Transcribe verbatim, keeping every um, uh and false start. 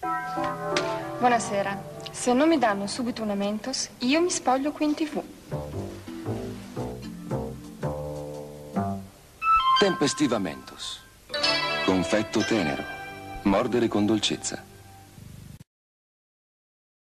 Buonasera. Se non mi danno subito una Mentos, io mi spoglio qui in tivù. Tempestiva Mentos. Confetto tenero. Mordere con dolcezza.